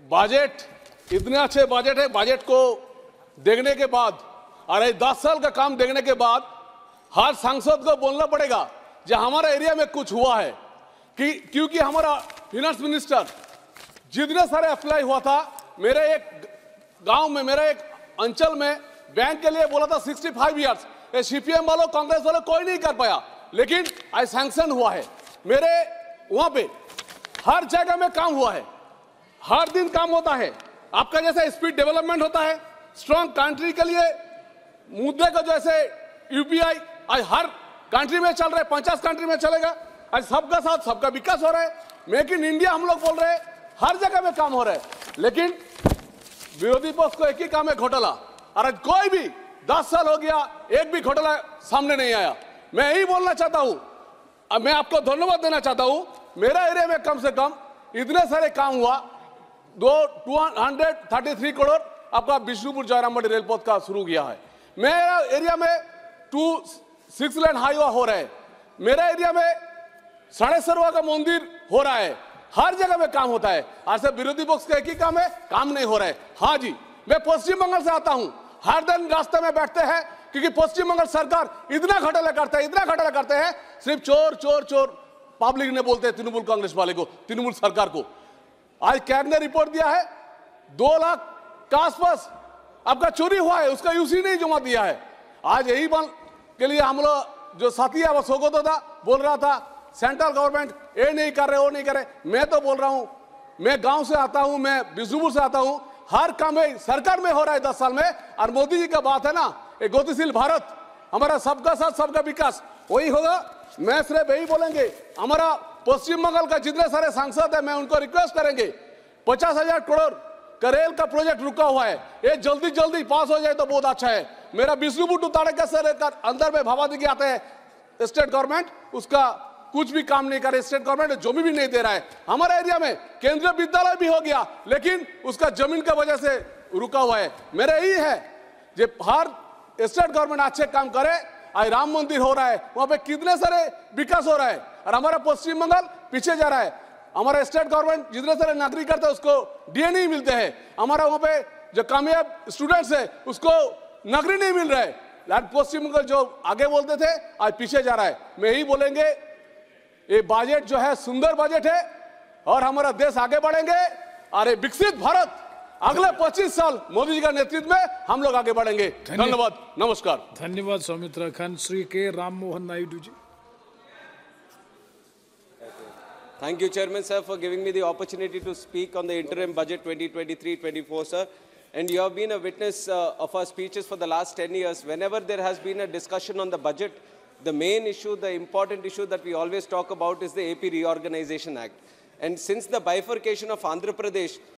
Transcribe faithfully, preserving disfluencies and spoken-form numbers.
Budget इतने अच्छे budget है, बजट को देखने के बाद और ये दस साल का काम देखने के बाद हर सांसद को बोलना पड़ेगा जो हमारा एरिया में कुछ हुआ है कि क्योंकि हमारा फिनांस मिनिस्टर जितने सारे अप्लाई हुआ था, मेरे एक गांव में, मेरे एक अंचल में बैंक के लिए बोला था सिक्सटी फाइव ईयर्स, ये सीपीएम वालों कांग्रेस वालों कोई नहीं कर पाया, लेकिन आज सैंक्शन हुआ है। मेरे वहां पे हर जगह में काम हुआ है, हर दिन काम होता है। आपका जैसे स्पीड डेवलपमेंट होता है, स्ट्रॉन्ग कंट्री के लिए मुद्दे को जैसे यूपीआई आज हर कंट्री में चल रहा है, पचास कंट्री में चलेगा। आज सबका साथ सबका विकास हो रहा है, मेक इन इंडिया हम लोग बोल रहे हैं, हर जगह में काम हो रहा है। लेकिन विरोधी पक्ष को एक ही काम है, घोटाला। और आज कोई भी दस साल हो गया, एक भी घोटाला सामने नहीं आया। मैं यही बोलना चाहता हूं, अब मैं आपको धन्यवाद देना चाहता हूं। मेरा एरिया में कम से कम इतने सारे काम हुआ, दो two hundred thirty three crore आपका विष्णुपुर जयरामबाड़ी रेलपथ का शुरू किया है। मेरा एरिया में टू सिक्स लेन हाईवे हो रहा है, मेरा एरिया में साढ़े सरवा का मंदिर हो रहा है, हर जगह में काम होता है। आज से विरोधी पक्ष का एक ही काम है, काम नहीं हो रहा है। हाँ जी, मैं पश्चिम बंगाल से आता हूं, हर दिन रास्ते में बैठते हैं क्योंकि पश्चिम बंगाल सरकार इतना घोटाला करता है, इतना घोटाला करते हैं, सिर्फ चोर चोर चोर पब्लिक ने बोलते हैं तृणमूल कांग्रेस वाले को, तृणमूल सरकार को। आज कैग ने रिपोर्ट दिया है, दो लाख के आसपास आपका चोरी हुआ है, उसका यूसी नहीं जमा दिया है। आज यही बल के लिए हम लोग जो साथी है वो सोगत था, बोल रहा था सेंट्रल गवर्नमेंट ये नहीं कर रहे, वो नहीं कर रहे। मैं तो बोल रहा हूं, मैं गांव से आता हूं, मैं विष्णुपुर से आता हूं, हर काम में सरकार में हो रहा है दस साल में। और मोदी जी का बात है ना, एक गतिशील भारत, हमारा सबका साथ सबका विकास वही होगा। मैं सिर्फ यही बोलेंगे, हमारा पश्चिम बंगाल का जितने सारे सांसद है, मैं उनको रिक्वेस्ट करेंगे, पचास हजार करोड़ का रेल का प्रोजेक्ट रुका हुआ है, ये जल्दी जल्दी पास हो जाए तो बहुत अच्छा है। मेरा विष्णुपुर टू ताड़का से लेकर अंदर में भावादी आते हैं, स्टेट गवर्नमेंट उसका कुछ भी काम नहीं करे, स्टेट गवर्नमेंट जमीन भी नहीं दे रहा है। हमारे एरिया में केंद्रीय विद्यालय भी हो गया, लेकिन उसका जमीन की वजह से रुका हुआ है। मेरा यही है जो हर स्टेट गवर्नमेंट अच्छे काम करे। आज राम मंदिर हो रहा है, वहां पे कितने सारे विकास हो रहा है, और हमारा पश्चिम बंगाल पीछे जा रहा है। हमारा स्टेट गवर्नमेंट जितने सारे नागरिक करते हैं उसको डीए नहीं मिलते हैं, हमारा वहां पे जो कामयाब स्टूडेंट्स है उसको नौकरी नहीं मिल रहा है। पश्चिम बंगाल जो आगे बोलते थे आज पीछे जा रहा है। मैं यही बोलेंगे, ये बजट जो है सुंदर बजट है और हमारा देश आगे बढ़ेंगे, और ये विकसित भारत अगले पच्चीस साल मोदी जी का नेतृत्व में हम लोग आगे बढ़ेंगे। धन्यवाद, नमस्कार। धन्यवाद सौमित्र खान। श्री के Ram Mohan Naidu ji. Thank you, Chairman sir, for giving me the opportunity to speak on the interim budget twenty twenty-three twenty-four, sir. And you have been a witness uh, of our speeches for the last ten years. Whenever there has been a discussion on the budget, the main issue, the important issue that we always talk about is the A P Reorganization Act. And since the bifurcation of Andhra Pradesh,